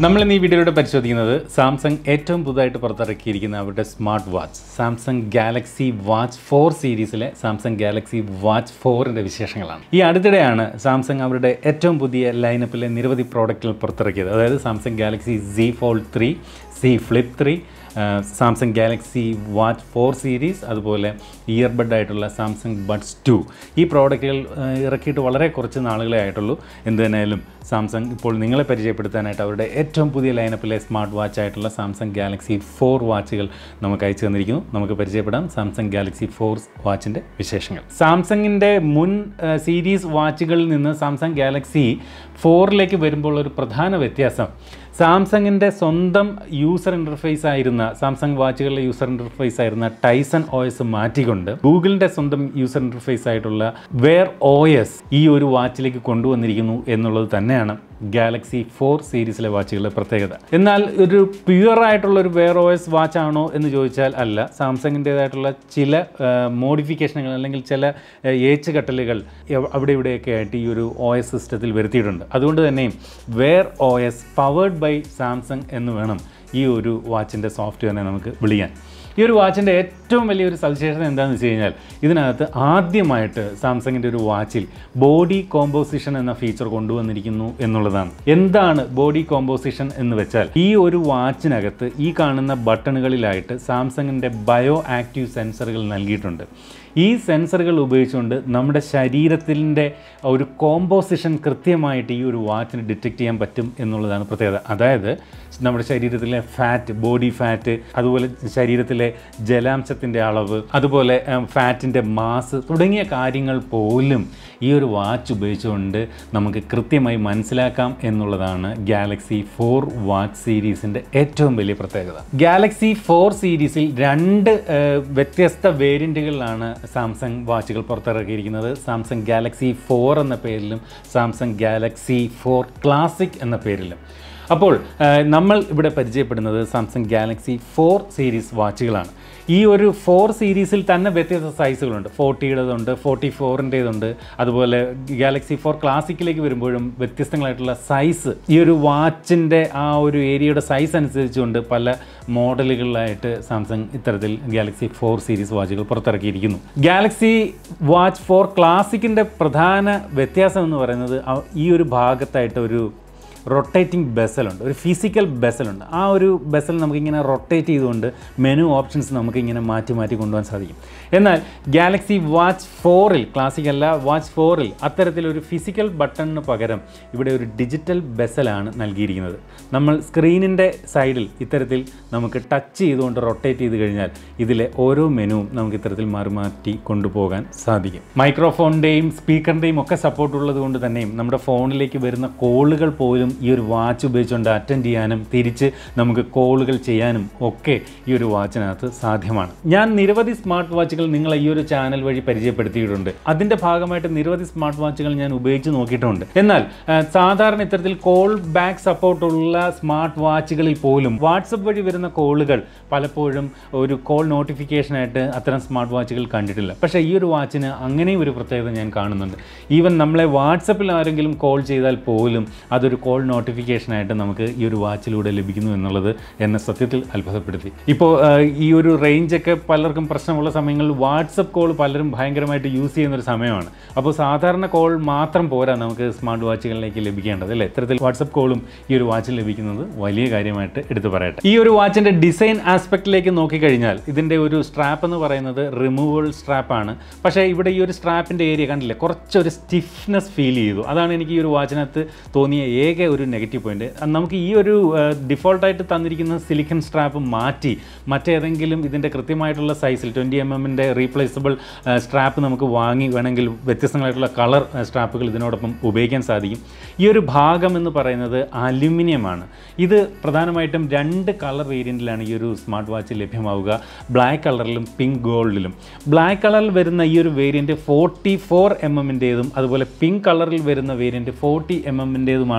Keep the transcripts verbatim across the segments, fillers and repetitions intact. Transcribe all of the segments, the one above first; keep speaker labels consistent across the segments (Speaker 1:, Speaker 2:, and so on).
Speaker 1: നമ്മൾ ഇന്ന് ഈ വീഡിയോയിലൂടെ പരിശോധിക്കുന്നത് സാംസങ് ഏറ്റവും പുതുതായിട്ട് പുറത്തിറക്കിയിരിക്കുന്ന അവരുടെ smart watch Samsung Galaxy watch four സീരീസിലെ സാംസങ് ഗാലക്സി വാച്ച് ഫോറിൻ്റെ വിശേഷങ്ങളാണ്. ഈ അടുത്തിടെയാണ് സാംസങ് അവരുടെ ഏറ്റവും പുതിയ ലൈനപ്പിലെ നിരവധി പ്രോഡക്റ്റുകൾ പുറത്തിറക്കിയത്. അതായത് Samsung Galaxy Z Fold three, Z Flip three, Samsung Galaxy watch four series, അതുപോലെ ഇയർബഡ് ആയിട്ടുള്ള സാംസങ് ബഡ്സ് ടു. ഈ പ്രോഡക്റ്റുകൾ ഇറക്കിയിട്ട് വളരെ കുറച്ച് നാളുകളെ ആയിട്ടുള്ളൂ. എന്ത് തന്നെയായാലും സാംസങ് ഇപ്പോൾ നിങ്ങളെ പരിചയപ്പെടുത്താനായിട്ട് അവരുടെ ഏറ്റവും പുതിയ ലൈനപ്പിലെ സ്മാർട്ട് വാച്ച് ആയിട്ടുള്ള സാംസങ് ഗാലക്സി ഫോർ വാച്ചുകൾ നമുക്ക് അയച്ചു തന്നിരിക്കുന്നു. നമുക്ക് പരിചയപ്പെടാം സാംസങ് ഗാലക്സി ഫോർ വാച്ചിൻ്റെ വിശേഷങ്ങൾ. സാംസങ്ങിൻ്റെ മുൻ സീരീസ് വാച്ചുകളിൽ നിന്ന് സാംസങ് ഗാലക്സി ഫോറിലേക്ക് വരുമ്പോൾ ഒരു പ്രധാന വ്യത്യാസം, സാംസങ്ങിൻ്റെ സ്വന്തം യൂസർ ഇൻ്റർഫേസ് ആയിരുന്ന സാംസങ് വാച്ചുകളിലെ യൂസർ ഇൻ്റർഫേസ് ആയിരുന്ന ടൈസൺ ഒ എസ് മാറ്റിക്കൊണ്ട് ഗൂഗിളിൻ്റെ സ്വന്തം യൂസർ ഇൻ്റർഫേസ് ആയിട്ടുള്ള വെയർ ഒ എസ് ഈ ഒരു വാച്ചിലേക്ക് കൊണ്ടുവന്നിരിക്കുന്നു എന്നുള്ളത് തന്നെയാണ് ഗാലക്സി ഫോർ സീരീസിലെ വാച്ചുകളുടെ പ്രത്യേകത. എന്നാൽ ഒരു പ്യുവറായിട്ടുള്ള ഒരു വെയർ ഒ എസ് വാച്ചാണോ എന്ന് ചോദിച്ചാൽ അല്ല. സാംസങ്ങിൻ്റേതായിട്ടുള്ള ചില മോഡിഫിക്കേഷനുകൾ അല്ലെങ്കിൽ ചില ഏച്ചുകെട്ടലുകൾ അവിടെ ഇവിടെയൊക്കെ ആയിട്ട് ഈ ഒരു ഒ എസ് സിസ്റ്റത്തിൽ വരുത്തിയിട്ടുണ്ട്. അതുകൊണ്ട് തന്നെ Wear O S powered by Samsung എന്ന് വേണം ഈ ഒരു വാച്ചിൻ്റെ സോഫ്റ്റ്വെയറിനെ നമുക്ക് വിളിക്കാൻ. ഈ ഒരു വാച്ചിൻ്റെ ഏറ്റവും വലിയൊരു സവിശേഷത എന്താണെന്ന് വെച്ച് കഴിഞ്ഞാൽ ഇതിനകത്ത് ആദ്യമായിട്ട് സാംസങ്ങിൻ്റെ ഒരു വാച്ചിൽ ബോഡി കോമ്പോസിഷൻ എന്ന ഫീച്ചർ കൊണ്ടുവന്നിരിക്കുന്നു എന്നുള്ളതാണ്. എന്താണ് ബോഡി കോമ്പോസിഷൻ എന്ന് വെച്ചാൽ, ഈ ഒരു വാച്ചിനകത്ത് ഈ കാണുന്ന ബട്ടണുകളിലായിട്ട് സാംസങ്ങിൻ്റെ ബയോ ആക്റ്റീവ് സെൻസറുകൾ നൽകിയിട്ടുണ്ട്. ഈ സെൻസറുകൾ ഉപയോഗിച്ചുകൊണ്ട് നമ്മുടെ ശരീരത്തിൻ്റെ ഒരു കോമ്പോസിഷൻ കൃത്യമായിട്ട് ഈ ഒരു വാച്ചിന് ഡിറ്റക്റ്റ് ചെയ്യാൻ പറ്റും എന്നുള്ളതാണ് പ്രത്യേകത. അതായത് നമ്മുടെ ശരീരത്തിലെ ഫാറ്റ്, ബോഡി ഫാറ്റ്, അതുപോലെ ശരീരത്തിലെ ജലാംശത്തിൻ്റെ അളവ്, അതുപോലെ ഫാറ്റിൻ്റെ മാസ് തുടങ്ങിയ കാര്യങ്ങൾ പോലും ഈ ഒരു വാച്ച് ഉപയോഗിച്ചുകൊണ്ട് നമുക്ക് കൃത്യമായി മനസ്സിലാക്കാം എന്നുള്ളതാണ് ഗാലക്സി ഫോർ വാച്ച് സീരീസിൻ്റെ ഏറ്റവും വലിയ പ്രത്യേകത. ഗാലക്സി ഫോർ സീരീസിൽ രണ്ട് വ്യത്യസ്ത വേരിയൻറ്റുകളിലാണ് സാംസങ് വാച്ചുകൾ പുറത്തിറക്കിയിരിക്കുന്നത്. സാംസങ് ഗാലക്സി ഫോർ എന്ന പേരിലും സാംസങ് ഗാലക്സി ഫോർ ക്ലാസിക് എന്ന പേരിലും. അപ്പോൾ നമ്മൾ ഇവിടെ പരിചയപ്പെടുന്നത് സാംസങ് ഗാലക്സി ഫോർ സീരീസ് വാച്ചുകളാണ്. ഈ ഒരു ഫോർ സീരീസിൽ തന്നെ വ്യത്യസ്ത സൈസുകളുണ്ട്. ഫോർട്ടിയുടേതുണ്ട്, ഫോർട്ടി ഫോറിൻ്റേതുണ്ട്, അതുപോലെ ഗാലക്സി ഫോർ ക്ലാസിക്കിലേക്ക് വരുമ്പോഴും വ്യത്യസ്തങ്ങളായിട്ടുള്ള സൈസ്, ഈ ഒരു വാച്ചിൻ്റെ ആ ഒരു ഏരിയയുടെ സൈസ് അനുസരിച്ചുകൊണ്ട് പല മോഡലുകളിലായിട്ട് സാംസങ് ഇത്തരത്തിൽ ഗാലക്സി ഫോർ സീരീസ് വാച്ചുകൾ പുറത്തിറക്കിയിരിക്കുന്നു. ഗാലക്സി വാച്ച് ഫോർ ക്ലാസിക്കിൻ്റെ പ്രധാന വ്യത്യാസം എന്ന് പറയുന്നത് ഈ ഒരു ഭാഗത്തായിട്ട് ഒരു റൊട്ടേറ്റിംഗ് ബെസലുണ്ട്, ഒരു ഫിസിക്കൽ ബെസലുണ്ട്. ആ ഒരു ബെസൽ നമുക്കിങ്ങനെ റൊട്ടേറ്റ് ചെയ്തുകൊണ്ട് മെനു ഓപ്ഷൻസ് നമുക്കിങ്ങനെ മാറ്റി മാറ്റി കൊണ്ടുപോകാൻ സാധിക്കും. എന്നാൽ ഗാലക്സി വാച്ച് ഫോറിൽ, ക്ലാസിക് അല്ല വാച്ച് ഫോറിൽ, അത്തരത്തിലൊരു ഫിസിക്കൽ ബട്ടണിന് പകരം ഇവിടെ ഒരു ഡിജിറ്റൽ ബെസലാണ് നൽകിയിരിക്കുന്നത്. നമ്മൾ സ്ക്രീനിൻ്റെ സൈഡിൽ ഇത്തരത്തിൽ നമുക്ക് ടച്ച് ചെയ്തുകൊണ്ട് റൊട്ടേറ്റ് ചെയ്ത് കഴിഞ്ഞാൽ ഇതിലെ ഓരോ മെനുവും നമുക്ക് ഇത്തരത്തിൽ മാറി മാറ്റി കൊണ്ടുപോകാൻ സാധിക്കും. മൈക്രോഫോണിൻ്റെയും സ്പീക്കറിൻ്റെയും ഒക്കെ സപ്പോർട്ട് ഉള്ളത് കൊണ്ട് തന്നെയും നമ്മുടെ ഫോണിലേക്ക് വരുന്ന കോളുകൾ പോലും ഈ ഒരു വാച്ച് ഉപയോഗിച്ചുകൊണ്ട് അറ്റൻഡ് ചെയ്യാനും തിരിച്ച് നമുക്ക് കോളുകൾ ചെയ്യാനും ഒക്കെ ഈ ഒരു വാച്ചിനകത്ത് സാധ്യമാണ്. ഞാൻ നിരവധി സ്മാർട്ട് വാച്ചുകൾ നിങ്ങളെ ഈ ഒരു ചാനൽ വഴി പരിചയപ്പെടുത്തിയിട്ടുണ്ട്. അതിൻ്റെ ഭാഗമായിട്ട് നിരവധി സ്മാർട്ട് വാച്ചുകൾ ഞാൻ ഉപയോഗിച്ച് നോക്കിയിട്ടുണ്ട്. എന്നാൽ സാധാരണ ഇത്തരത്തിൽ കോൾ ബാക്ക് സപ്പോർട്ടുള്ള സ്മാർട്ട് വാച്ചുകളിൽ പോലും വാട്സപ്പ് വഴി വരുന്ന കോളുകൾ പലപ്പോഴും ഒരു കോൾ നോട്ടിഫിക്കേഷനായിട്ട് അത്തരം സ്മാർട്ട് വാച്ചുകൾ കണ്ടിട്ടില്ല. പക്ഷേ ഈ ഒരു വാച്ചിന് അങ്ങനെയും ഒരു പ്രത്യേകത ഞാൻ കാണുന്നുണ്ട്. ഈവൻ നമ്മളെ വാട്സപ്പിൽ ആരെങ്കിലും കോൾ ചെയ്താൽ പോലും അതൊരു കോൾ നോട്ടിഫിക്കേഷനായിട്ട് നമുക്ക് ഈ ഒരു വാച്ചിലൂടെ ലഭിക്കുന്നു എന്നുള്ളത് എന്നെ സത്യത്തിൽ അത്ഭുതപ്പെടുത്തി. ഇപ്പോൾ ഈ ഒരു റേഞ്ചൊക്കെ പലർക്കും പ്രശ്നമുള്ള സമയങ്ങളിൽ വാട്സപ്പ് കോൾ പലരും ഭയങ്കരമായിട്ട് യൂസ് ചെയ്യുന്നൊരു സമയമാണ്. അപ്പോൾ സാധാരണ കോൾ മാത്രം പോരാ നമുക്ക് സ്മാർട്ട് വാച്ചുകളിലേക്ക് ലഭിക്കേണ്ടത്, അല്ലേ? ഇത്തരത്തിൽ വാട്സപ്പ് കോളും ഈ ഒരു വാച്ചിൽ ലഭിക്കുന്നത് വലിയ കാര്യമായിട്ട് എടുത്തു പറയട്ടെ. ഈ ഒരു വാച്ചിൻ്റെ ഡിസൈൻ ആസ്പെക്റ്റിലേക്ക് നോക്കിക്കഴിഞ്ഞാൽ ഇതിൻ്റെ ഒരു സ്ട്രാപ്പ് എന്ന് പറയുന്നത് റിമൂവബിൾ സ്ട്രാപ്പാണ്. പക്ഷേ ഇവിടെ ഈ ഒരു സ്ട്രാപ്പിൻ്റെ ഏരിയ കണ്ടില്ലേ, കുറച്ചൊരു സ്റ്റിഫ്നെസ് ഫീൽ ചെയ്തു. അതാണ് എനിക്ക് ഈ ഒരു വാച്ചിനകത്ത് തോന്നിയ ഏക ഒരു നെഗറ്റീവ് പോയിന്റ്. നമുക്ക് ഈ ഒരു ഡിഫോൾട്ടായിട്ട് തന്നിരിക്കുന്ന സിലിക്കൺ സ്ട്രാപ്പ് മാറ്റി മറ്റേതെങ്കിലും ഇതിൻ്റെ കൃത്യമായിട്ടുള്ള സൈസിൽ ട്വൻറ്റി എം എമ്മിൻ്റെ റീപ്ലേസബിൾ സ്ട്രാപ്പ് നമുക്ക് വാങ്ങി വേണമെങ്കിൽ വ്യത്യസ്തങ്ങളായിട്ടുള്ള കളർ സ്ട്രാപ്പുകൾ ഇതിനോടൊപ്പം ഉപയോഗിക്കാൻ സാധിക്കും. ഈ ഒരു ഭാഗം എന്ന് പറയുന്നത് അലുമിനിയമാണ്. ഇത് പ്രധാനമായിട്ടും രണ്ട് കളർ വേരിയൻറ്റിലാണ് ഈ ഒരു സ്മാർട്ട് വാച്ച് ലഭ്യമാവുക, ബ്ലാക്ക് കളറിലും പിങ്ക് ഗോൾഡിലും. ബ്ലാക്ക് കളറിൽ വരുന്ന ഈ ഒരു വേരിയൻറ്റ് ഫോർട്ടി ഫോർ എം എമ്മിൻ്റേതും അതുപോലെ പിങ്ക് കളറിൽ വരുന്ന വേരിയൻറ്റ് ഫോർട്ടി എം എമ്മിൻ്റേതുമാണെന്ന്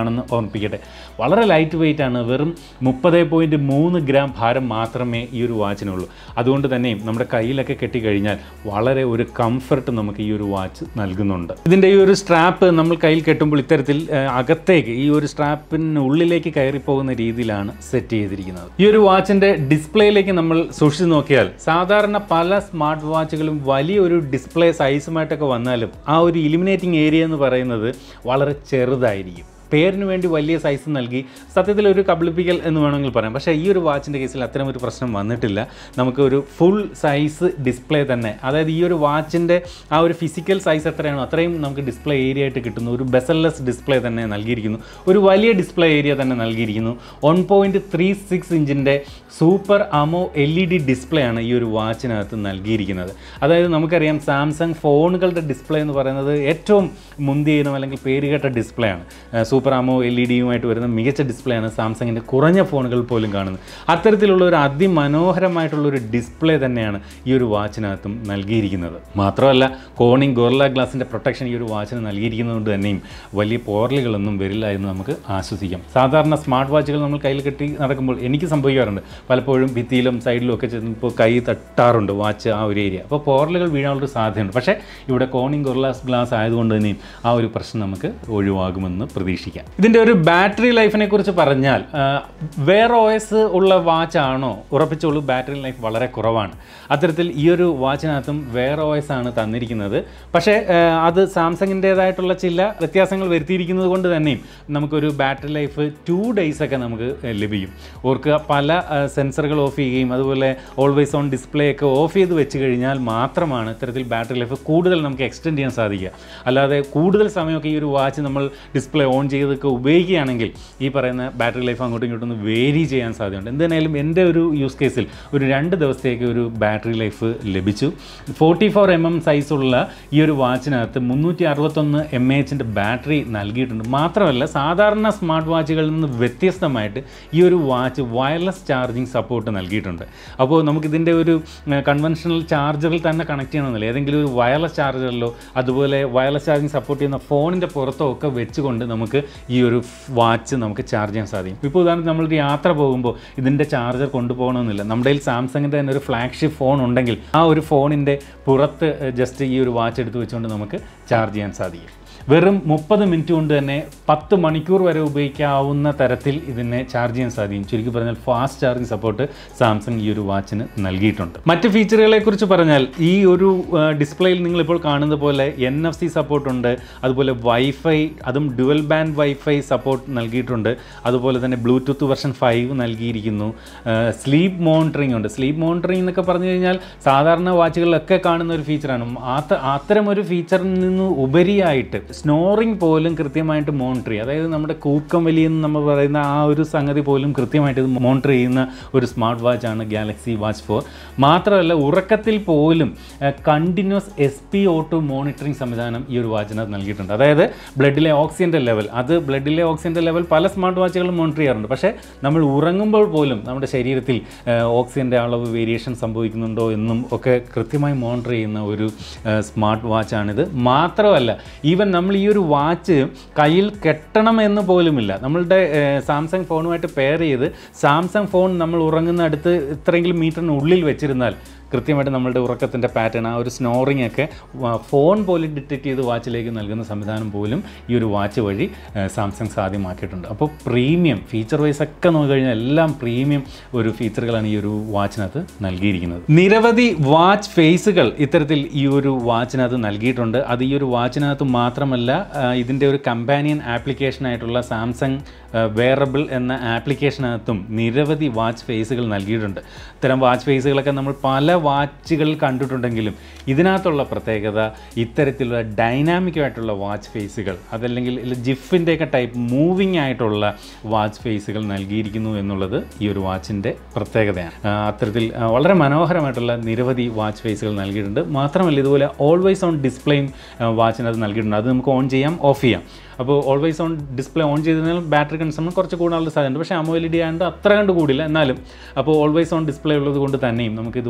Speaker 1: ഓർമ്മിപ്പിക്കട്ടെ. വളരെ ലൈറ്റ് വെയിറ്റ് ആണ്. വെറും മുപ്പത് പോയിൻറ്റ് മൂന്ന് ഗ്രാം ഭാരം മാത്രമേ ഈ ഒരു വാച്ചിനുള്ളൂ. അതുകൊണ്ട് തന്നെയും നമ്മുടെ കയ്യിലൊക്കെ കെട്ടിക്കഴിഞ്ഞാൽ വളരെ ഒരു കംഫർട്ട് നമുക്ക് ഈ ഒരു വാച്ച് നൽകുന്നുണ്ട്. ഇതിൻ്റെ ഈ ഒരു സ്ട്രാപ്പ് നമ്മൾ കയ്യിൽ കെട്ടുമ്പോൾ ഇത്തരത്തിൽ അകത്തേക്ക് ഈ ഒരു സ്ട്രാപ്പിനുള്ളിലേക്ക് കയറിപ്പോകുന്ന രീതിയിലാണ് സെറ്റ് ചെയ്തിരിക്കുന്നത്. ഈ ഒരു വാച്ചിൻ്റെ ഡിസ്പ്ലേയിലേക്ക് നമ്മൾ സൂക്ഷിച്ച് നോക്കിയാൽ സാധാരണ പല സ്മാർട്ട് വാച്ചുകളും വലിയൊരു ഡിസ്പ്ലേ സൈസുമായിട്ടൊക്കെ വന്നാലും ആ ഒരു ഇലിമിനേറ്റിംഗ് ഏരിയ എന്ന് പറയുന്നത് വളരെ ചെറുതായിരിക്കും. പേരിന് വേണ്ടി വലിയ സൈസ് നൽകി സത്യത്തിൽ ഒരു കബളിപ്പിക്കൽ എന്ന് വേണമെങ്കിൽ പറയാം. പക്ഷേ ഈ ഒരു വാച്ചിൻ്റെ കേസിൽ അത്തരം ഒരു പ്രശ്നം വന്നിട്ടില്ല. നമുക്കൊരു ഫുൾ സൈസ് ഡിസ്പ്ലേ തന്നെ, അതായത് ഈ ഒരു വാച്ചിൻ്റെ ആ ഒരു ഫിസിക്കൽ സൈസ് എത്രയാണോ അത്രയും നമുക്ക് ഡിസ്പ്ലേ ഏരിയ ആയിട്ട് കിട്ടുന്നു. ഒരു ബെസൽലെസ് ഡിസ്പ്ലേ തന്നെ നൽകിയിരിക്കുന്നു. ഒരു വലിയ ഡിസ്പ്ലേ ഏരിയ തന്നെ നൽകിയിരിക്കുന്നു. വൺ പോയിൻറ്റ് ത്രീ സിക്സ് ഇഞ്ചിൻ്റെ super അമോ L E D display ആണ് ഈ ഒരു വാച്ചിനകത്ത് നൽകിയിരിക്കുന്നത്. അതായത് നമുക്കറിയാം സാംസങ് ഫോണുകളുടെ ഡിസ്പ്ലേ എന്ന് പറയുന്നത് ഏറ്റവും മുന്തിയ അല്ലെങ്കിൽ പേരുകേട്ട ഡിസ്പ്ലേ ആണ്. സൂപ്പർ അമോ എൽ ഇ ഡിയുമായിട്ട് വരുന്ന മികച്ച ഡിസ്പ്ലേ ആണ് സാംസങ്ങിൻ്റെ കുറഞ്ഞ ഫോണുകൾ പോലും കാണുന്നത്. അത്തരത്തിലുള്ള ഒരു അതിമനോഹരമായിട്ടുള്ളൊരു ഡിസ്പ്ലേ തന്നെയാണ് ഈ ഒരു വാച്ചിനകത്തും നൽകിയിരിക്കുന്നത്. മാത്രമല്ല കോണിംഗ് ഗൊറില്ല ഗ്ലാസിൻ്റെ പ്രൊട്ടക്ഷൻ ഈ ഒരു വാച്ചിന് നൽകിയിരിക്കുന്നതുകൊണ്ട് തന്നെയും വലിയ പോറലുകളൊന്നും വരില്ല എന്ന് നമുക്ക് ആശ്വസിക്കാം. സാധാരണ സ്മാർട്ട് വാച്ചുകൾ നമ്മൾ കയ്യിൽ കെട്ടി നടക്കുമ്പോൾ എനിക്ക് സംഭവിക്കാറുണ്ട്, പലപ്പോഴും ഭിത്തിയിലും സൈഡിലും ഒക്കെ ചെന്നപ്പോൾ കൈ തട്ടാറുണ്ട് വാച്ച് ആ ഒരു ഏരിയ. അപ്പോൾ പോറലുകൾ വീഴാനുള്ളൊരു സാധ്യതയുണ്ട്. പക്ഷേ ഇവിടെ കോണിംഗ് ഗൊറില്ല ഗ്ലാസ് ആയതുകൊണ്ട് തന്നെയും ആ ഒരു പ്രശ്നം നമുക്ക് ഒഴിവാകുമെന്ന് പ്രതീക്ഷിക്കാം. ഇതിൻ്റെ ഒരു ബാറ്ററി ലൈഫിനെ കുറിച്ച് പറഞ്ഞാൽ വെയർ ഒ എസ് ഉള്ള വാച്ചാണോ ഉറപ്പിച്ചോളൂ, ബാറ്ററി ലൈഫ് വളരെ കുറവാണ്. അത്തരത്തിൽ ഈ ഒരു വാച്ചിനകത്തും വെയർ ഒ എസ് ആണ് തന്നിരിക്കുന്നത്. പക്ഷേ അത് സാംസങ്ങിൻ്റേതായിട്ടുള്ള ചില വ്യത്യാസങ്ങൾ വരുത്തിയിരിക്കുന്നത് കൊണ്ട് തന്നെയും നമുക്കൊരു ബാറ്ററി ലൈഫ് ടു ഡേയ്സ് ഒക്കെ നമുക്ക് ലഭിക്കും. ഓർക്കുക, പല സെൻസറുകൾ ഓഫ് ചെയ്യുകയും അതുപോലെ ഓൾവേസ് ഓൺ ഡിസ്പ്ലേ ഒക്കെ ഓഫ് ചെയ്ത് വെച്ച് കഴിഞ്ഞാൽ മാത്രമാണ് ഇത്തരത്തിൽ ബാറ്ററി ലൈഫ് കൂടുതൽ നമുക്ക് എക്സ്റ്റെൻഡ് ചെയ്യാൻ സാധിക്കുക. അല്ലാതെ കൂടുതൽ സമയമൊക്കെ ഈ ഒരു വാച്ച് നമ്മൾ ഡിസ്പ്ലേ ഓൺ ചെയ്തൊക്കെ ഉപയോഗിക്കുകയാണെങ്കിൽ ഈ പറയുന്ന ബാറ്ററി ലൈഫ് അങ്ങോട്ടും ഇങ്ങോട്ടും ഒന്ന് വേരി ചെയ്യാൻ സാധ്യതയുണ്ട്. എന്തായാലും എൻ്റെ ഒരു യൂസ് കേസിൽ ഒരു രണ്ട് ദിവസത്തേക്ക് ഒരു ബാറ്ററി ലൈഫ് ലഭിച്ചു. ഫോർട്ടി ഫോർ എം എം സൈസുള്ള ഈ ഒരു വാച്ചിനകത്ത് മുന്നൂറ്റി അറുപത്തൊന്ന് എം എ എച്ചിൻ്റെ ബാറ്ററി നൽകിയിട്ടുണ്ട്. മാത്രമല്ല സാധാരണ സ്മാർട്ട് വാച്ചുകളിൽ നിന്ന് വ്യത്യസ്തമായിട്ട് ഈ ഒരു വാച്ച് വയർലെസ് ചാർജിങ് സപ്പോർട്ട് നൽകിയിട്ടുണ്ട്. അപ്പോൾ നമുക്കിതിൻ്റെ ഒരു കൺവെൻഷണൽ ചാർജറിൽ തന്നെ കണക്ട് ചെയ്യണമെന്നില്ല, ഏതെങ്കിലും ഒരു വയർലെസ് ചാർജറിലോ അതുപോലെ വയർലെസ് ചാർജിങ് സപ്പോർട്ട് ചെയ്യുന്ന ഫോണിൻ്റെ പുറത്തോ ഒക്കെ വെച്ചുകൊണ്ട് നമുക്ക് ഈ ഒരു വാച്ച് നമുക്ക് ചാർജ് ചെയ്യാൻ സാധിക്കും. ഇപ്പോൾ ഉദാഹരണത്തിന് നമ്മളൊരു യാത്ര പോകുമ്പോൾ ഇതിൻ്റെ ചാർജർ കൊണ്ടുപോകണമെന്നില്ല. നമ്മുടെ കയ്യിൽ സാംസങ്ങിൻ്റെ തന്നെ ഒരു ഫ്ലാഗ്ഷിപ്പ് ഫോൺ ഉണ്ടെങ്കിൽ ആ ഒരു ഫോണിൻ്റെ പുറത്ത് ജസ്റ്റ് ഈ ഒരു വാച്ച് എടുത്ത് വെച്ചുകൊണ്ട് നമുക്ക് ചാർജ് ചെയ്യാൻ സാധിക്കും. വെറും മുപ്പത് മിനിറ്റ് കൊണ്ട് തന്നെ പത്ത് മണിക്കൂർ വരെ ഉപയോഗിക്കാവുന്ന തരത്തിൽ ഇതിനെ ചാർജ് ചെയ്യാൻ സാധിക്കും. ചുരുക്കി പറഞ്ഞാൽ ഫാസ്റ്റ് ചാർജിങ് സപ്പോർട്ട് സാംസങ് ഈ ഒരു വാച്ചിന് നൽകിയിട്ടുണ്ട്. മറ്റ് ഫീച്ചറുകളെ കുറിച്ച് പറഞ്ഞാൽ ഈ ഒരു ഡിസ്പ്ലേയിൽ നിങ്ങളിപ്പോൾ കാണുന്ന പോലെ എൻ എഫ് സി സപ്പോർട്ടുണ്ട്, അതുപോലെ വൈഫൈ, അതും ഡുവൽ ബാൻഡ് വൈഫൈ സപ്പോർട്ട് നൽകിയിട്ടുണ്ട്. അതുപോലെ തന്നെ ബ്ലൂടൂത്ത് വെർഷൻ ഫൈവ് നൽകിയിരിക്കുന്നു. സ്ലീപ്പ് മോണിറ്ററിംഗ് ഉണ്ട്. സ്ലീപ്പ് മോണിറ്ററിംഗ് എന്നൊക്കെ പറഞ്ഞു കഴിഞ്ഞാൽ സാധാരണ വാച്ചുകളിലൊക്കെ കാണുന്ന ഒരു ഫീച്ചറാണ്. അത്തരം ഒരു ഫീച്ചറിൽ നിന്ന് ഉപരിയായിട്ട് സ്നോറിങ് പോലും കൃത്യമായിട്ട് മോണിറ്റർ ചെയ്യുക. അതായത് നമ്മുടെ കൂക്കം വലിയെന്ന് നമ്മൾ പറയുന്ന ആ ഒരു സംഗതി പോലും കൃത്യമായിട്ട് ഇത് മോണിറ്റർ ചെയ്യുന്ന ഒരു സ്മാർട്ട് വാച്ചാണ് ഗാലക്സി വാച്ച് ഫോർ. മാത്രമല്ല ഉറക്കത്തിൽ പോലും continuous S P auto monitoring സംവിധാനം ഈ ഒരു വാച്ചിനകത്ത് നൽകിയിട്ടുണ്ട്. അതായത് ബ്ലഡിലെ ഓക്സിജൻ്റെ ലെവൽ, അത് ബ്ലഡിലെ ഓക്സിജൻ്റെ ലെവൽ പല സ്മാർട്ട് വാച്ചുകളും മോണിറ്റർ ചെയ്യാറുണ്ട്. പക്ഷേ നമ്മൾ ഉറങ്ങുമ്പോൾ പോലും നമ്മുടെ ശരീരത്തിൽ ഓക്സിജൻ്റെ അളവ് വേരിയേഷൻ സംഭവിക്കുന്നുണ്ടോ എന്നും ഒക്കെ കൃത്യമായി മോണിറ്റർ ചെയ്യുന്ന ഒരു സ്മാർട്ട് വാച്ചാണിത്. മാത്രമല്ല ഈവൻ നമ്മൾ ഈ ഒരു വാച്ച് കയ്യിൽ കെട്ടണമെന്ന് പോലുമില്ല. നമ്മളുടെ സാംസങ് ഫോണുമായിട്ട് പെയർ ചെയ്ത് സാംസങ് ഫോൺ നമ്മൾ ഉറങ്ങുന്ന അടുത്ത് ഇത്രയെങ്കിലും മീറ്ററിനുള്ളിൽ വെച്ചിരുന്നാൽ കൃത്യമായിട്ട് നമ്മളുടെ ഉറക്കത്തിൻ്റെ പാറ്റേൺ, ആ ഒരു സ്നോറിങ് ഒക്കെ ഫോൺ പോലും ഡിറ്റക്ട് ചെയ്ത് വാച്ചിലേക്ക് നൽകുന്ന സംവിധാനം പോലും ഈ ഒരു വാച്ച് വഴി സാംസങ് സാധ്യമാക്കിയിട്ടുണ്ട്. അപ്പോൾ പ്രീമിയം ഫീച്ചർ വൈസ് ഒക്കെ നോക്കിക്കഴിഞ്ഞാൽ എല്ലാം പ്രീമിയം ഒരു ഫീച്ചറുകളാണ് ഈ ഒരു വാച്ചിനകത്ത് നൽകിയിരിക്കുന്നത്. നിരവധി വാച്ച് ഫേസുകൾ ഇത്തരത്തിൽ ഈ ഒരു വാച്ചിനകത്ത് നൽകിയിട്ടുണ്ട്. അത് ഈ ഒരു വാച്ചിനകത്ത് മാത്രമല്ല, ഇതിൻ്റെ ഒരു കമ്പാനിയൻ ആപ്ലിക്കേഷനായിട്ടുള്ള സാംസങ് വെയറബിൾ എന്ന ആപ്ലിക്കേഷനകത്തും നിരവധി വാച്ച് ഫേസുകൾ നൽകിയിട്ടുണ്ട്. ഇത്തരം വാച്ച് ഫേസുകളൊക്കെ നമ്മൾ പല വാച്ചുകളിൽ കണ്ടിട്ടുണ്ടെങ്കിലും ഇതിനകത്തുള്ള പ്രത്യേകത ഇത്തരത്തിലുള്ള ഡൈനാമിക്കായിട്ടുള്ള വാച്ച് ഫേസുകൾ, അതല്ലെങ്കിൽ ജിഫിൻ്റെയൊക്കെ ടൈപ്പ് മൂവിങ് ആയിട്ടുള്ള വാച്ച് ഫേസുകൾ നൽകിയിരിക്കുന്നു എന്നുള്ളത് ഈ ഒരു വാച്ചിൻ്റെ പ്രത്യേകതയാണ്. അത്തരത്തിൽ വളരെ മനോഹരമായിട്ടുള്ള നിരവധി വാച്ച് ഫേസുകൾ നൽകിയിട്ടുണ്ട്. മാത്രമല്ല ഇതുപോലെ ഓൾവേസ് ഓൺ ഡിസ്പ്ലേയും വാച്ചിനകത്ത് നൽകിയിട്ടുണ്ട്. അത് നമുക്ക് ഓൺ ചെയ്യാം, ഓഫ് ചെയ്യാം. അപ്പോൾ ഓൾവേസ് ഓൺ ഡിസ്പ്ലേ ഓൺ ചെയ്തതിനാൽ ബാറ്ററി കൺസംപ്ഷൻ കുറച്ച് കൂടാനുള്ള സാധ്യതയുണ്ട്. പക്ഷേ അമോലെഡ് ആയതുകൊണ്ട് അത്ര കണ്ട് കൂടില്ല. എന്നാലും അപ്പോൾ ഓൾവേസ് ഓൺ ഡിസ്പ്ലേ ഉള്ളത് കൊണ്ട് തന്നെയും നമുക്കിതുപോലെ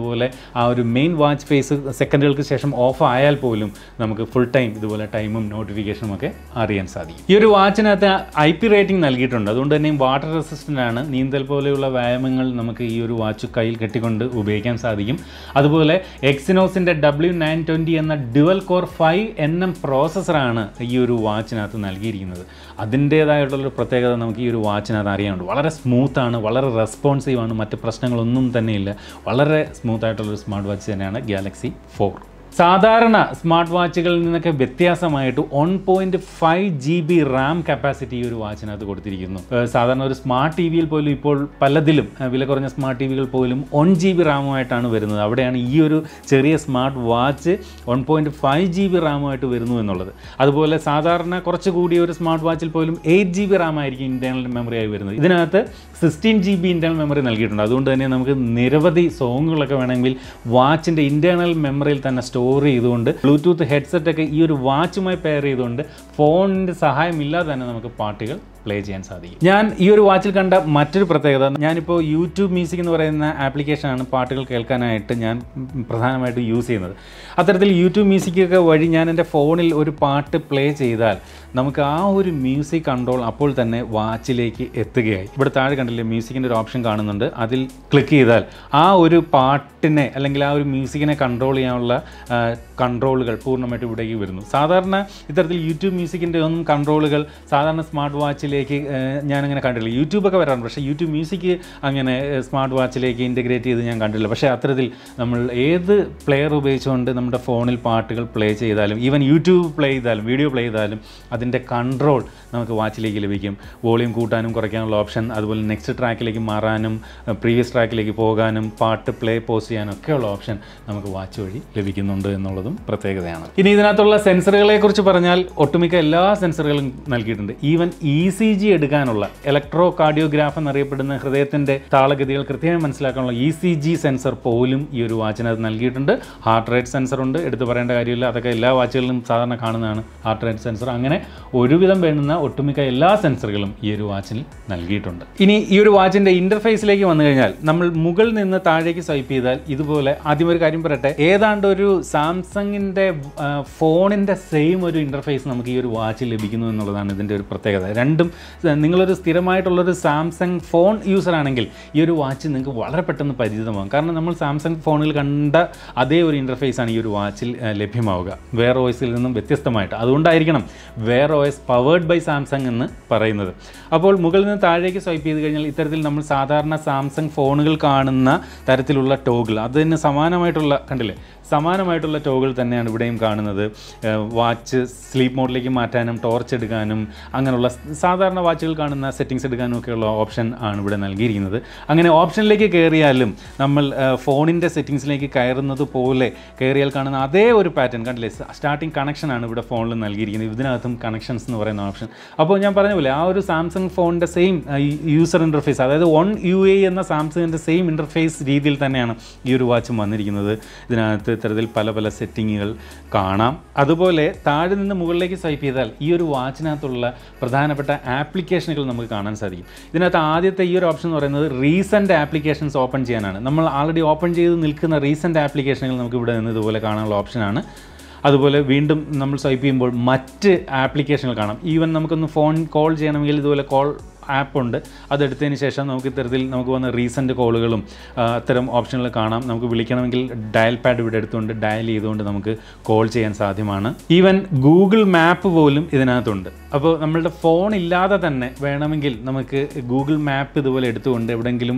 Speaker 1: ആ ഒരു മെയിൻ വാച്ച് ഫേസ് സെക്കൻഡുകൾക്ക് ശേഷം ഓഫ് ആയാൽ പോലും നമുക്ക് ഫുൾ ടൈം ഇതുപോലെ ടൈമും നോട്ടിഫിക്കേഷനും ഒക്കെ അറിയാൻ സാധിക്കും. ഈ ഒരു വാച്ചിനകത്ത് ഐ പി റേറ്റിംഗ് നൽകിയിട്ടുണ്ട്. അതുകൊണ്ട് തന്നെ വാട്ടർ റെസിസ്റ്റൻ്റ് ആണ്. നീന്തൽ പോലെയുള്ള വ്യായാമങ്ങൾ നമുക്ക് ഈ ഒരു വാച്ച് കയ്യിൽ കെട്ടിക്കൊണ്ട് ഉപയോഗിക്കാൻ സാധിക്കും. അതുപോലെ എക്സിനോസിൻ്റെ ഡബ്ല്യു നയൻ ട്വൻറ്റി എന്ന dual core five N M പ്രോസസ്സറാണ് ഈ ഒരു വാച്ചിനകത്ത് നൽകിയിരിക്കുന്നത്. അതിൻ്റേതായിട്ടുള്ളൊരു പ്രത്യേകത നമുക്ക് ഈ ഒരു വാച്ചിനകത്ത് അറിയാനുണ്ട്. വളരെ സ്മൂത്താണ്, വളരെ റെസ്പോൺസീവ് ആണ്, മറ്റ് പ്രശ്നങ്ങളൊന്നും തന്നെയില്ല. വളരെ സ്മൂത്തായിട്ടുള്ളൊരു സ്മാർട്ട് വാച്ച് തന്നെയാണ് ഗാലക്സി ഫോർ. സാധാരണ സ്മാർട്ട് വാച്ചുകളിൽ നിന്നൊക്കെ വ്യത്യാസമായിട്ട് one point five G B RAM capacity ഈ ഒരു വാച്ചിനകത്ത് കൊടുത്തിരിക്കുന്നു. സാധാരണ ഒരു സ്മാർട്ട് ടി വിയിൽ പോലും ഇപ്പോൾ പലതിലും വില കുറഞ്ഞ സ്മാർട്ട് ടി വികൾ പോലും വൺ ജി ബി റാമുമായിട്ടാണ് വരുന്നത്. അവിടെയാണ് ഈ ഒരു ചെറിയ smart watch one point five G B റാമുമായിട്ട് വരുന്നു എന്നുള്ളത്. അതുപോലെ സാധാരണ കുറച്ച് കൂടിയ ഒരു സ്മാർട്ട് വാച്ചിൽ പോലും എയ്റ്റ് ജി ബി റാം ആയിരിക്കും ഇൻറ്റേർണൽ മെമ്മറി ആയി വരുന്നത്. ഇതിനകത്ത് sixteen G B internal memory നൽകിയിട്ടുണ്ട്. അതുകൊണ്ട് തന്നെ നമുക്ക് നിരവധി സോങ്ങുകളൊക്കെ വേണമെങ്കിൽ വാച്ചിൻ്റെ ഇൻറ്റേർണൽ മെമ്മറിയിൽ തന്നെ സ്റ്റോർ ചെയ്തുകൊണ്ട് ബ്ലൂടൂത്ത് ഹെഡ്സെറ്റൊക്കെ ഈ ഒരു വാച്ചുമായി പെയർ ചെയ്തുകൊണ്ട് ഫോണിൻ്റെ സഹായമില്ലാതെ തന്നെ നമുക്ക് പാട്ടുകൾ പ്ലേ ചെയ്യാൻ സാധിക്കും. ഞാൻ ഈ ഒരു വാച്ചിൽ കണ്ട മറ്റൊരു പ്രത്യേകത, ഞാനിപ്പോൾ യൂട്യൂബ് മ്യൂസിക് എന്ന് പറയുന്ന ആപ്ലിക്കേഷനാണ് പാട്ടുകൾ കേൾക്കാനായിട്ട് ഞാൻ പ്രധാനമായിട്ടും യൂസ് ചെയ്യുന്നത്. അത്തരത്തിൽ യൂട്യൂബ് മ്യൂസിക്കൊക്കെ വഴി ഞാൻ എൻ്റെ ഫോണിൽ ഒരു പാട്ട് പ്ലേ ചെയ്താൽ നമുക്ക് ആ ഒരു മ്യൂസിക് കൺട്രോൾ അപ്പോൾ തന്നെ വാച്ചിലേക്ക് എത്തുകയായി. ഇവിടെ താഴെ കണ്ടില്ലേ മ്യൂസിക്കിൻ്റെ ഒരു ഓപ്ഷൻ കാണുന്നുണ്ട്. അതിൽ ക്ലിക്ക് ചെയ്താൽ ആ ഒരു പാട്ടിനെ അല്ലെങ്കിൽ ആ ഒരു മ്യൂസിക്കിനെ കൺട്രോൾ ചെയ്യാനുള്ള കൺട്രോളുകൾ പൂർണ്ണമായിട്ട് ഇവിടേക്ക് വരുന്നു. സാധാരണ ഇത്തരത്തിൽ യൂട്യൂബ് മ്യൂസിക്കിൻ്റെ ഒന്നും കൺട്രോളുകൾ സാധാരണ സ്മാർട്ട് വാച്ചിലേക്ക് ഞാനങ്ങനെ കണ്ടില്ല. യൂട്യൂബൊക്കെ വരാറുണ്ട്, പക്ഷേ യൂട്യൂബ് മ്യൂസിക് അങ്ങനെ സ്മാർട്ട് വാച്ചിലേക്ക് ഇൻറ്റഗ്രേറ്റ് ചെയ്ത് ഞാൻ കണ്ടില്ല. പക്ഷേ അത്തരത്തിൽ നമ്മൾ ഏത് പ്ലെയർ ഉപയോഗിച്ചുകൊണ്ട് നമ്മുടെ ഫോണിൽ പാട്ടുകൾ പ്ലേ ചെയ്താലും, ഈവൻ യൂട്യൂബ് പ്ലേ ചെയ്താലും, വീഡിയോ പ്ലേ ചെയ്താലും അതിൻ്റെ കൺട്രോൾ നമുക്ക് വാച്ചിലേക്ക് ലഭിക്കും. വോളിയം കൂട്ടാനും കുറയ്ക്കാനുള്ള ഓപ്ഷൻ, അതുപോലെ നെക്സ്റ്റ് ട്രാക്കിലേക്ക് മാറാനും പ്രീവിയസ് ട്രാക്കിലേക്ക് പോകാനും പാട്ട് പ്ലേ പോസ് ചെയ്യാനും ഒക്കെയുള്ള ഓപ്ഷൻ നമുക്ക് വാച്ച് വഴി ലഭിക്കുന്നുണ്ട് എന്നുള്ളതും പ്രത്യേകതയാണ്. ഇനി ഇതിനകത്തുള്ള സെൻസറുകളെ കുറിച്ച് പറഞ്ഞാൽ ഒട്ടുമിക്ക എല്ലാ സെൻസറുകളും നൽകിയിട്ടുണ്ട്. ഈവൻ ഇ സി ജി എടുക്കാനുള്ള ഇലക്ട്രോ കാർഡിയോഗ്രാഫ് എന്നറിയപ്പെടുന്ന ഹൃദയത്തിൻ്റെ താളഗതികൾ കൃത്യമായി മനസ്സിലാക്കാനുള്ള ഇ സി ജി സെൻസർ പോലും ഈ ഒരു വാച്ചിനകത്ത് നൽകിയിട്ടുണ്ട്. ഹാർട്ട് റേറ്റ് സെൻസർ ഉണ്ട്, എടുത്തു പറയേണ്ട കാര്യമില്ല, അതൊക്കെ എല്ലാ വാച്ചുകളിലും സാധാരണ കാണുന്നതാണ് ഹാർട്ട് റേറ്റ് സെൻസർ. അങ്ങനെ ഒരുവിധം വേണ്ടുന്ന ഒട്ടുമിക്ക എല്ലാ സെൻസറുകളും ഈ ഒരു വാച്ചിൽ നൽകിയിട്ടുണ്ട്. ഇനി ഈ ഒരു വാച്ചിൻ്റെ ഇൻ്റർഫേസിലേക്ക് വന്നു കഴിഞ്ഞാൽ നമ്മൾ മുകളിൽ നിന്ന് താഴേക്ക് സ്വൈപ്പ് ചെയ്താൽ ഇതുപോലെ, ആദ്യം ഒരു കാര്യം പറയട്ടെ, ഏതാണ്ട് ഒരു സാംസങ്ങിൻ്റെ ഫോണിൻ്റെ സെയിം ഒരു ഇൻ്റർഫേസ് നമുക്ക് ഈ ഒരു വാച്ചിൽ ലഭിക്കുന്നു എന്നുള്ളതാണ് ഇതിൻ്റെ ഒരു പ്രത്യേകത. രണ്ടും നിങ്ങളൊരു സ്ഥിരമായിട്ടുള്ളൊരു സാംസങ് ഫോൺ യൂസർ ആണെങ്കിൽ ഈ ഒരു വാച്ച് നിങ്ങൾക്ക് വളരെ പെട്ടെന്ന് പരിചിതമാകും. കാരണം നമ്മൾ സാംസങ് ഫോണിൽ കണ്ട അതേ ഒരു ഇൻ്റർഫേസാണ് ഈ ഒരു വാച്ചിൽ ലഭ്യമാവുക, വെയർ ഓഎസിൽ നിന്നും വ്യത്യസ്തമായിട്ട്. അതുകൊണ്ടായിരിക്കണം Wear OS powered by Samsung എന്ന് പറയുന്നത്. അപ്പോൾ മുകളിൽ നിന്ന് താഴേക്ക് സ്വൈപ്പ് ചെയ്ത് കഴിഞ്ഞാൽ ഇത്തരത്തിൽ നമ്മൾ സാധാരണ സാംസങ് ഫോണുകൾ കാണുന്ന തരത്തിലുള്ള ടോഗിൾ, അതിന് സമാനമായിട്ടുള്ള, കണ്ടില്ലേ, സമാനമായിട്ടുള്ള ടോഗിൾ തന്നെയാണ് ഇവിടെയും കാണുന്നത്. വാച്ച് സ്ലീപ്പ് മോഡിലേക്ക് മാറ്റാനും ടോർച്ച് എടുക്കാനും അങ്ങനെയുള്ള സാധാരണ വാച്ചുകൾ കാണുന്ന സെറ്റിങ്സ് എടുക്കാനും ഒക്കെയുള്ള ഓപ്ഷൻ ആണ് ഇവിടെ നൽകിയിരിക്കുന്നത്. അങ്ങനെ ഓപ്ഷനിലേക്ക് കയറിയാലും നമ്മൾ ഫോണിൻ്റെ സെറ്റിങ്സിലേക്ക് കയറുന്നത് പോലെ കയറിയാൽ കാണുന്ന അതേ ഒരു പാറ്റേൺ, കണ്ടില്ലേ, സ്റ്റാർട്ടിങ് കണക്ഷനാണ് ഇവിടെ ഫോണിൽ നൽകിയിരിക്കുന്നത്. ഇതിനകത്തും കണക്ഷൻസ് എന്ന് പറയുന്ന ഓപ്ഷൻ. അപ്പോൾ ഞാൻ പറഞ്ഞ പോലെ ആ ഒരു സാംസങ് ഫോണിൻ്റെ സെയിം യൂസർ ഇൻ്റർഫേസ്, അതായത് വൺ യു എ എന്ന സാംസങ്ങിൻ്റെ സെയിം ഇൻ്റർഫേസ് രീതിയിൽ തന്നെയാണ് ഈ ഒരു വാച്ചും വന്നിരിക്കുന്നത്. ഇതിനകത്ത് ഇത്തരത്തിൽ പല പല സെറ്റിങ്ങുകൾ കാണാം. അതുപോലെ താഴെ നിന്ന് മുകളിലേക്ക് സ്വൈപ്പ് ചെയ്താൽ ഈ ഒരു വാച്ചിനകത്തുള്ള പ്രധാനപ്പെട്ട ആപ്ലിക്കേഷനുകൾ നമുക്ക് കാണാൻ സാധിക്കും. ഇതിനകത്ത് ആദ്യത്തെ ഈ ഒരു ഓപ്ഷൻ എന്ന് പറയുന്നത് റീസെൻറ്റ് ആപ്ലിക്കേഷൻസ് ഓപ്പൺ ചെയ്യാനാണ്. നമ്മൾ ആൾറെഡി ഓപ്പൺ ചെയ്ത് നിൽക്കുന്ന റീസെൻറ്റ് ആപ്ലിക്കേഷനുകൾ നമുക്ക് ഇവിടെ നിന്ന് ഇതുപോലെ കാണാനുള്ള ഓപ്ഷനാണ്. അതുപോലെ വീണ്ടും നമ്മൾ സ്വൈപ്പ് ചെയ്യുമ്പോൾ മറ്റ് ആപ്ലിക്കേഷനുകൾ കാണാം. ഈവൻ നമുക്കൊന്ന് ഫോൺ കോൾ ചെയ്യണമെങ്കിൽ ഇതുപോലെ കോൾ ആപ്പുണ്ട്, അതെടുത്തതിന് ശേഷം നമുക്ക് ഇത്തരത്തിൽ നമുക്ക് വന്ന റീസെൻറ്റ് കോളുകളും അത്തരം ഓപ്ഷനുകൾ കാണാം. നമുക്ക് വിളിക്കണമെങ്കിൽ ഡയൽ പാഡ് ഇവിടെ എടുത്തുകൊണ്ട് ഡയൽ ചെയ്തുകൊണ്ട് നമുക്ക് കോൾ ചെയ്യാൻ സാധ്യമാണ്. ഈവൻ ഗൂഗിൾ മാപ്പ് പോലും ഇതിനകത്തുണ്ട്. അപ്പോൾ നമ്മളുടെ ഫോൺ ഇല്ലാതെ തന്നെ വേണമെങ്കിൽ നമുക്ക് ഗൂഗിൾ മാപ്പ് ഇതുപോലെ എടുത്തുകൊണ്ട് എവിടെയെങ്കിലും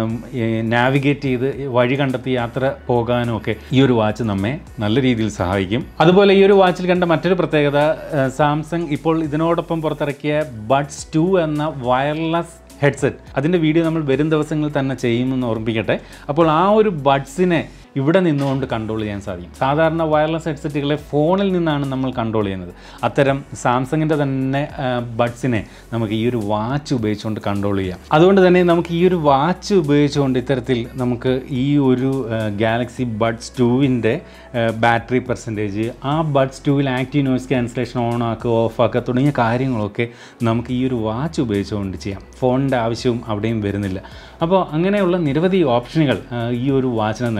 Speaker 1: നാവിഗേറ്റ് ചെയ്ത് വഴി കണ്ടെത്തി യാത്ര പോകാനും ഒക്കെ ഈ ഒരു വാച്ച് നമ്മെ നല്ല രീതിയിൽ സഹായിക്കും. അതുപോലെ ഈ ഒരു വാച്ചിൽ കണ്ട മറ്റൊരു പ്രത്യേകത, സാംസങ് ഇപ്പോൾ ഇതിനോടൊപ്പം പുറത്തിറക്കിയ ബഡ്സ് ടു എന്ന വയർലെസ് ഹെഡ്സെറ്റ്, അതിൻ്റെ വീഡിയോ നമ്മൾ വരും ദിവസങ്ങളിൽ തന്നെ ചെയ്യുമെന്ന് ഓർമ്മിപ്പിക്കട്ടെ. അപ്പോൾ ആ ഒരു ബഡ്സിനെ ഇവിടെ നിന്നുകൊണ്ട് കൺട്രോൾ ചെയ്യാൻ സാധിക്കും. സാധാരണ വയർലെസ് ഹെഡ്സെറ്റുകളെ ഫോണിൽ നിന്നാണ് നമ്മൾ കൺട്രോൾ ചെയ്യുന്നത്. അത്തരം സാംസങ്ങിൻ്റെ തന്നെ ബഡ്സിനെ നമുക്ക് ഈ ഒരു വാച്ച് ഉപയോഗിച്ചുകൊണ്ട് കൺട്രോൾ ചെയ്യാം. അതുകൊണ്ട് തന്നെ നമുക്ക് ഈ ഒരു വാച്ച് ഉപയോഗിച്ചുകൊണ്ട് ഇത്തരത്തിൽ നമുക്ക് ഈ ഒരു ഗാലക്സി ബഡ്സ് ടുവിൻ്റെ ബാറ്ററി പെർസെൻറ്റേജ്, ആ ബഡ്സ് ടുവിൽ ആക്റ്റീവ് നോയ്സ് ക്യാൻസലേഷൻ ഓൺ ആക്കുക ഓഫ് ആക്കുക തുടങ്ങിയ കാര്യങ്ങളൊക്കെ നമുക്ക് ഈ ഒരു വാച്ച് ഉപയോഗിച്ചുകൊണ്ട് ചെയ്യാം. ഫോണിൻ്റെ ആവശ്യവും അവിടെയും വരുന്നില്ല. അപ്പോൾ അങ്ങനെയുള്ള നിരവധി ഓപ്ഷനുകൾ ഈ ഒരു വാച്ചിന് നൽകിയിട്ടുണ്ട്.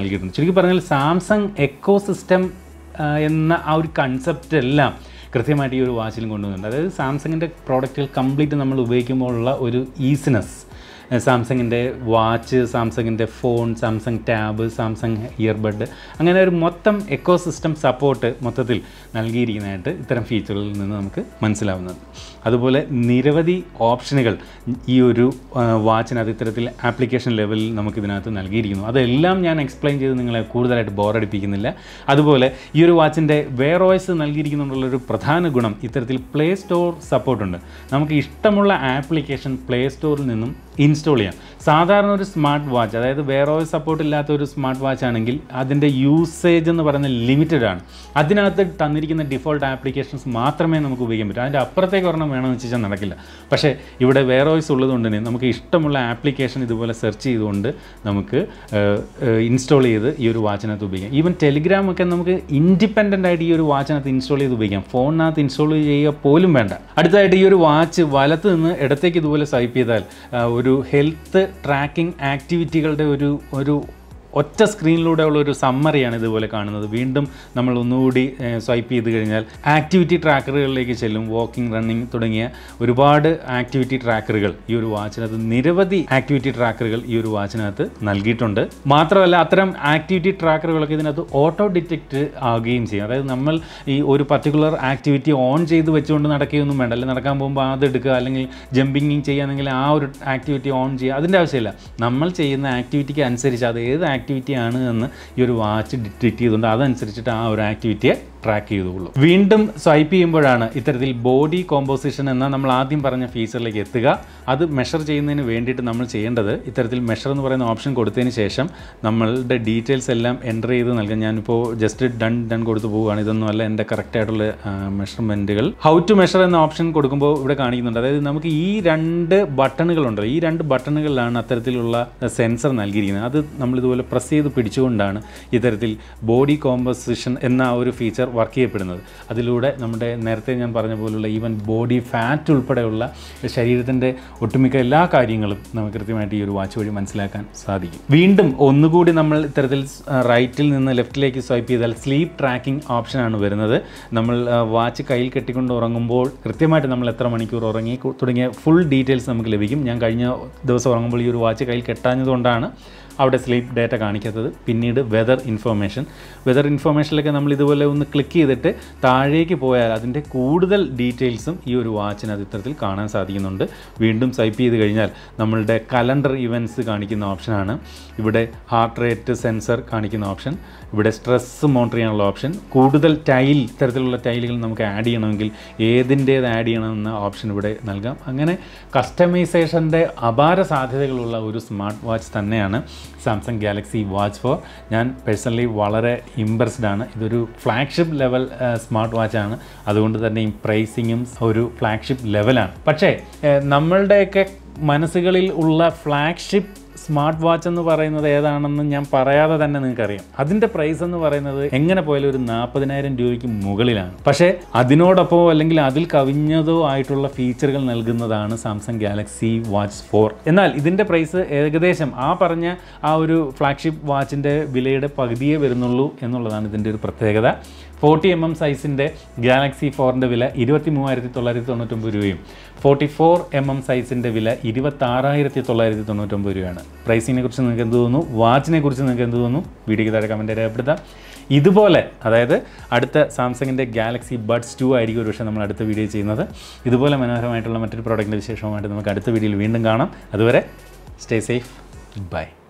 Speaker 1: ചുരുക്കി പറഞ്ഞാൽ സാംസങ് എക്കോ സിസ്റ്റം എന്ന ആ ഒരു കൺസെപ്റ്റ് എല്ലാം കൃത്യമായിട്ട് ഈ ഒരു വാച്ചിലും കൊണ്ടുവന്നിട്ടുണ്ട്. അതായത് സാംസങ്ങിൻ്റെ പ്രോഡക്റ്റുകൾ കംപ്ലീറ്റ് നമ്മൾ ഉപയോഗിക്കുമ്പോഴുള്ള ഒരു ഈസിനെസ്, സാംസങ്ങിൻ്റെ വാച്ച്, സാംസങ്ങിൻ്റെ phone, Samsung tab, Samsung earbud, അങ്ങനെ ഒരു മൊത്തം എക്കോ സിസ്റ്റം സപ്പോർട്ട് മൊത്തത്തിൽ നൽകിയിരിക്കുന്നതായിട്ട് ഇത്തരം ഫീച്ചറുകളിൽ നിന്ന് നമുക്ക് മനസ്സിലാവുന്നത്. അതുപോലെ നിരവധി ഓപ്ഷനുകൾ ഈ ഒരു വാച്ചിനകത്ത് ഇത്തരത്തിൽ ആപ്ലിക്കേഷൻ ലെവലിൽ നമുക്കിതിനകത്ത് നൽകിയിരിക്കുന്നു. അതെല്ലാം ഞാൻ എക്സ്പ്ലെയിൻ ചെയ്ത് നിങ്ങളെ കൂടുതലായിട്ട് ബോറടിപ്പിക്കുന്നില്ല. അതുപോലെ ഈ ഒരു വാച്ചിൻ്റെ വെയർ ഓയ്സ് നൽകിയിരിക്കുന്നുള്ളൊരു പ്രധാന ഗുണം ഇത്തരത്തിൽ പ്ലേ സ്റ്റോർ സപ്പോർട്ടുണ്ട്. നമുക്ക് ഇഷ്ടമുള്ള ആപ്ലിക്കേഷൻ പ്ലേ സ്റ്റോറിൽ നിന്നും ഇൻസ്റ്റാൾ ചെയ്യാം. സാധാരണ ഒരു സ്മാർട്ട് വാച്ച്, അതായത് വെയർ ഓയ്സ് സപ്പോർട്ട് ഇല്ലാത്ത ഒരു സ്മാർട്ട് വാച്ച് ആണെങ്കിൽ അതിൻ്റെ യൂസേജ് എന്ന് പറയുന്നത് ലിമിറ്റഡ് ആണ്. അതിനകത്ത് തന്നിരിക്കുന്ന ഡിഫോൾട്ട് ആപ്ലിക്കേഷൻസ് മാത്രമേ നമുക്ക് ഉപയോഗിക്കാൻ പറ്റൂ. അതിൻ്റെ അപ്പുറത്തേക്ക് ഒരെണ്ണം വേണമെന്ന് വെച്ചാൽ നടക്കില്ല. പക്ഷേ ഇവിടെ വെയർ ഓയ്സ് ഉള്ളതുകൊണ്ട് തന്നെ നമുക്ക് ഇഷ്ടമുള്ള ആപ്ലിക്കേഷൻ ഇതുപോലെ സെർച്ച് ചെയ്തുകൊണ്ട് നമുക്ക് ഇൻസ്റ്റാൾ ചെയ്ത് ഈ ഒരു വാച്ചിനകത്ത് ഉപയോഗിക്കാം. ഈവൻ ടെലിഗ്രാം ഒക്കെ നമുക്ക് ഇൻഡിപെൻഡൻ്റ് ആയിട്ട് ഈ ഒരു വാച്ചിനകത്ത് ഇൻസ്റ്റാൾ ചെയ്ത് ഉപയോഗിക്കാം. ഫോണിനകത്ത് ഇൻസ്റ്റാൾ ചെയ്യുക പോലും വേണ്ട. അടുത്തതായിട്ട് ഈ ഒരു വാച്ച് വലത്ത് നിന്ന് ഇടത്തേക്ക് ഇതുപോലെ സ്വൈപ്പ് ചെയ്താൽ ഒരു ഹെൽത്ത് ട്രാക്കിംഗ് ആക്ടിവിറ്റികളുടെ ഒരു ഒരു ഒറ്റ സ്ക്രീനിലൂടെ ഉള്ള ഒരു സമ്മറിയാണ് ഇതുപോലെ കാണുന്നത്. വീണ്ടും നമ്മൾ ഒന്നുകൂടി സ്വൈപ്പ് ചെയ്ത് കഴിഞ്ഞാൽ ആക്ടിവിറ്റി ട്രാക്കറുകളിലേക്ക് ചെല്ലും. വാക്കിംഗ്, റണ്ണിങ് തുടങ്ങിയ ഒരുപാട് ആക്ടിവിറ്റി ട്രാക്കറുകൾ ഈ ഒരു വാച്ചിനകത്ത്, നിരവധി ആക്ടിവിറ്റി ട്രാക്കറുകൾ ഈ ഒരു വാച്ചിനകത്ത് നൽകിയിട്ടുണ്ട്. മാത്രമല്ല അത്തരം ആക്ടിവിറ്റി ട്രാക്കറുകളൊക്കെ ഇതിനകത്ത് ഓട്ടോ ഡിറ്റക്റ്റ് ആവുകയും ചെയ്യും. അതായത് നമ്മൾ ഈ ഒരു പർട്ടിക്കുലർ ആക്ടിവിറ്റി ഓൺ ചെയ്ത് വെച്ചുകൊണ്ട് നടക്കുകയൊന്നും വേണ്ട. അല്ലെങ്കിൽ നടക്കാൻ പോകുമ്പോൾ അത് എടുക്കുക, അല്ലെങ്കിൽ ജമ്പിങ് ചെയ്യുകയാണെങ്കിൽ ആ ഒരു ആക്ടിവിറ്റി ഓൺ ചെയ്യുക, അതിൻ്റെ ആവശ്യമില്ല. നമ്മൾ ചെയ്യുന്ന ആക്ടിവിറ്റിക്ക് അനുസരിച്ച് അത് ഏത് ആക്ടിവിറ്റി ആണ് എന്ന് ഈ ഒരു വാച്ച് ഡിറ്റക്റ്റ് ചെയ്തുകൊണ്ട് അതനുസരിച്ചിട്ട് ആ ഒരു ആക്ടിവിറ്റിയെ ട്രാക്ക് ചെയ്തുള്ളൂ. വീണ്ടും സ്വൈപ്പ് ചെയ്യുമ്പോഴാണ് ഇത്തരത്തിൽ ബോഡി കോമ്പോസിഷൻ എന്ന നമ്മൾ ആദ്യം പറഞ്ഞ ഫീച്ചറിലേക്ക് എത്തുക. അത് മെഷർ ചെയ്യുന്നതിന് വേണ്ടിയിട്ട് നമ്മൾ ചെയ്യേണ്ടത് ഇത്തരത്തിൽ മെഷർ എന്ന് പറയുന്ന ഓപ്ഷൻ കൊടുത്തതിന് ശേഷം നമ്മളുടെ ഡീറ്റെയിൽസ് എല്ലാം എൻ്റർ ചെയ്ത് നൽകാം. ഞാനിപ്പോൾ ജസ്റ്റ് ഡൺ ഡൺ കൊടുത്ത് പോവുകയാണ്. ഇതൊന്നുമല്ല എൻ്റെ കറക്റ്റായിട്ടുള്ള മെഷർമെൻറ്റുകൾ. ഹൗ ടു മെഷർ എന്ന ഓപ്ഷൻ കൊടുക്കുമ്പോൾ ഇവിടെ കാണിക്കുന്നുണ്ട്. അതായത് നമുക്ക് ഈ രണ്ട് ബട്ടണുകളുണ്ട്. ഈ രണ്ട് ബട്ടണുകളിലാണ് അത്തരത്തിലുള്ള സെൻസർ നൽകിയിരിക്കുന്നത്. അത് നമ്മളിതുപോലെ പ്രസ് ചെയ്ത് പിടിച്ചുകൊണ്ടാണ് ഇത്തരത്തിൽ ബോഡി കോമ്പോസിഷൻ എന്ന ഒരു ഫീച്ചർ വർക്ക് ചെയ്യപ്പെടുന്നത്. അതിലൂടെ നമ്മുടെ നേരത്തെ ഞാൻ പറഞ്ഞ പോലുള്ള ഈവൻ ബോഡി ഫാറ്റ് ഉൾപ്പെടെയുള്ള ശരീരത്തിൻ്റെ ഒട്ടുമിക്ക എല്ലാ കാര്യങ്ങളും നമുക്ക് കൃത്യമായിട്ട് ഈ ഒരു വാച്ച് വഴി മനസ്സിലാക്കാൻ സാധിക്കും. വീണ്ടും ഒന്നുകൂടി നമ്മൾ ഇത്തരത്തിൽ റൈറ്റിൽ നിന്ന് ലെഫ്റ്റിലേക്ക് സ്വൈപ്പ് ചെയ്താൽ സ്ലീപ്പ് ട്രാക്കിംഗ് ഓപ്ഷനാണ് വരുന്നത്. നമ്മൾ വാച്ച് കയ്യിൽ കെട്ടിക്കൊണ്ട് ഉറങ്ങുമ്പോൾ കൃത്യമായിട്ട് നമ്മൾ എത്ര മണിക്കൂർ ഉറങ്ങി തുടങ്ങിയ ഫുൾ ഡീറ്റെയിൽസ് നമുക്ക് ലഭിക്കും. ഞാൻ കഴിഞ്ഞ ദിവസം ഉറങ്ങുമ്പോൾ ഈ ഒരു വാച്ച് കയ്യിൽ കെട്ടാഞ്ഞതുകൊണ്ടാണ് അവിടെ സ്ലീപ്പ് ഡേറ്റ കാണിക്കാത്തത്. പിന്നീട് വെതർ ഇൻഫർമേഷൻ വെതർ ഇൻഫർമേഷനിലൊക്കെ നമ്മൾ ഇതുപോലെ ഒന്ന് ക്ലിക്ക് ചെയ്തിട്ട് താഴേക്ക് പോയാൽ അതിൻ്റെ കൂടുതൽ ഡീറ്റെയിൽസും ഈ ഒരു വാച്ചിനകത്ത് ഇത്തരത്തിൽ കാണാൻ സാധിക്കുന്നുണ്ട്. വീണ്ടും സ്വൈപ്പ് ചെയ്ത് കഴിഞ്ഞാൽ നമ്മളുടെ കലണ്ടർ ഇവൻറ്റ്സ് കാണിക്കുന്ന ഓപ്ഷനാണ്. ഇവിടെ ഹാർട്ട് റേറ്റ് സെൻസർ കാണിക്കുന്ന ഓപ്ഷൻ, ഇവിടെ സ്ട്രെസ്സ് മോണിറ്റർ ചെയ്യാനുള്ള ഓപ്ഷൻ, കൂടുതൽ ടൈൽ, ഇത്തരത്തിലുള്ള ടൈലുകൾ നമുക്ക് ആഡ് ചെയ്യണമെങ്കിൽ ഏതിൻ്റേത് ആഡ് ചെയ്യണമെന്ന ഓപ്ഷൻ ഇവിടെ നൽകാം. അങ്ങനെ കസ്റ്റമൈസേഷൻ്റെ അപാര സാധ്യതകളുള്ള ഒരു സ്മാർട്ട് വാച്ച് തന്നെയാണ് സാംസങ് ഗാലക്സി വാച്ച് ഫോർ. ഞാൻ പേഴ്സണലി വളരെ ഇംപ്രസ്ഡ് ആണ്. ഇതൊരു ഫ്ലാഗ്ഷിപ്പ് ലെവൽ സ്മാർട്ട് വാച്ചാണ്. അതുകൊണ്ട് തന്നെ ഈ പ്രൈസിങ്ങും ഒരു ഫ്ലാഗ്ഷിപ്പ് ലെവലാണ്. പക്ഷേ നമ്മളുടെയൊക്കെ മനസ്സുകളിൽ ഉള്ള ഫ്ലാഗ്ഷിപ്പ് സ്മാർട്ട് വാച്ച് എന്ന് പറയുന്നത് ഏതാണെന്ന് ഞാൻ പറയാതെ തന്നെ നിങ്ങൾക്കറിയാം. അതിൻ്റെ പ്രൈസ് എന്ന് പറയുന്നത് എങ്ങനെ പോയാലും ഒരു നാൽപ്പതിനായിരം രൂപയ്ക്ക് മുകളിലാണ്. പക്ഷേ അതിനോടൊപ്പം അല്ലെങ്കിൽ അതിൽ കവിഞ്ഞതോ ആയിട്ടുള്ള ഫീച്ചറുകൾ നൽകുന്നതാണ് സാംസങ് ഗാലക്സി വാച്ച് ഫോർ. എന്നാൽ ഇതിൻ്റെ പ്രൈസ് ഏകദേശം ആ പറഞ്ഞ ആ ഒരു ഫ്ലാഗ്ഷിപ്പ് വാച്ചിൻ്റെ വിലയുടെ പകുതിയേ വരുന്നുള്ളൂ എന്നുള്ളതാണ് ഇതിൻ്റെ ഒരു പ്രത്യേകത. ഫോർട്ടി എം എം സൈസിൻ്റെ ഗാലക്സി ഫോറിൻ്റെ വില ഇരുപത്തി മൂവായിരത്തി തൊള്ളായിരത്തി തൊണ്ണൂറ്റൊമ്പത് രൂപയും ഫോർട്ടി ഫോർ എം എം സൈസിൻ്റെ വില ഇരുപത്താറായിരത്തി തൊള്ളായിരത്തി തൊണ്ണൂറ്റൊമ്പത് രൂപയാണ്. പ്രൈസിനെ കുറിച്ച് നിങ്ങൾക്ക് എന്ത് തോന്നുന്നു, വാച്ചിനെ കുറിച്ച് നിങ്ങൾക്ക് എന്ത് തോന്നുന്നു, വീഡിയോയ്ക്ക് താഴെ കമൻറ്റ് രേഖപ്പെടുത്താം. ഇതുപോലെ അതായത് അടുത്ത സാംസങ്ങിൻ്റെ ഗാലക്സി ബഡ്സ് ടു ആയിരിക്കും ഒരു പക്ഷേ നമ്മൾ അടുത്ത വീഡിയോ ചെയ്യുന്നത്. ഇതുപോലെ മനോഹരമായിട്ടുള്ള മറ്റൊരു പ്രോഡക്റ്റിൻ്റെ വിശേഷവുമായിട്ട് നമുക്ക് അടുത്ത വീഡിയോയിൽ വീണ്ടും കാണാം. അതുവരെ സ്റ്റേ സേഫ്, ബൈ.